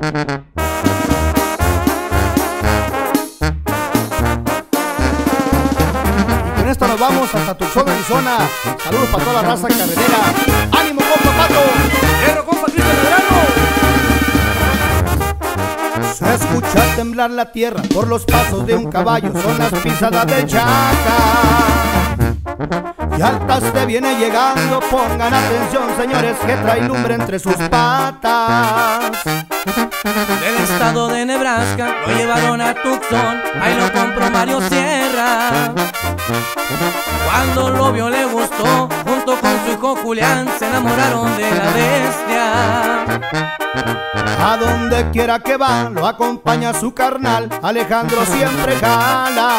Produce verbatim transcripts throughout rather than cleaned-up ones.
Con esto nos vamos hasta Tucson, Arizona. Saludos para toda la raza carretera. ¡Ánimo, compa Pato! ¡Hierro, compa Cristian Medrano! Se escucha temblar la tierra por los pasos de un caballo. Son las pisadas del Chaca. Y altas te viene llegando. Pongan atención, señores, que trae lumbre entre sus patas. Del estado de Nebraska lo llevaron a Tucson, ahí lo compró Mario Sierra. Cuando lo vio le gustó, junto con su hijo Julián se enamoraron de la bestia. A donde quiera que va lo acompaña su carnal, Alejandro siempre jala.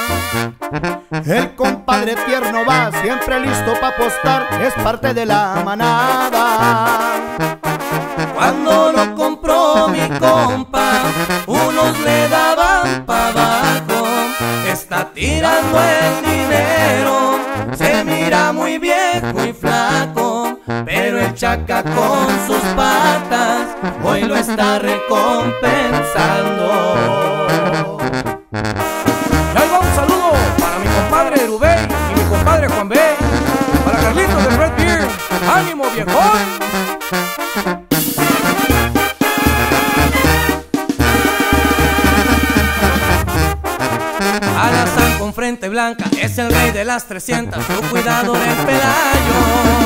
El compadre tierno va siempre listo pa' apostar, es parte de la manada. Cuando lo compró mi compa, unos le daban pa' abajo. Está tirando el dinero, se mira muy viejo y flaco, pero el Chaca con sus patas hoy lo está recompensando. Y ahí va un saludo para mi compadre Rubén y mi compadre Juan B. Para Carlitos de Red Beer, ánimo viejón. Alazán con frente blanca es el rey de las trescientas, su cuidador el Pelayo.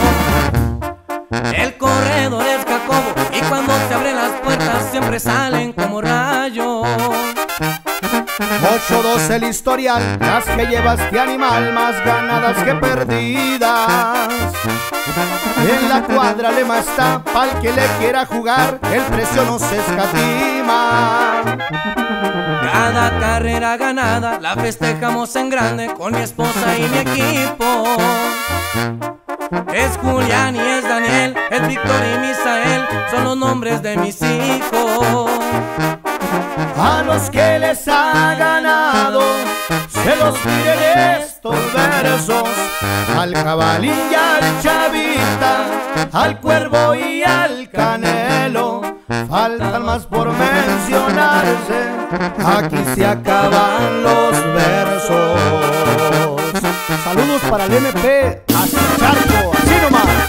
El corredor es Jacobo y cuando se abren las puertas siempre salen como rayos. ocho dos el historial, las que lleva este animal, más ganadas que perdidas. En la cuadra lema está, pa'l que le quiera jugar, el precio no se escatima. Cada carrera ganada la festejamos en grande con mi esposa y mi equipo. Es Julián y es Daniel, es Víctor y Misael, son los nombres de mis hijos. A los que les ha ganado se los piden estos versos: al Jabalí y al Chavita, al Cuervo y al Canelo. Faltan más por mencionarse, aquí se acaban los versos. Saludos para el M P hasta Charco, así nomás.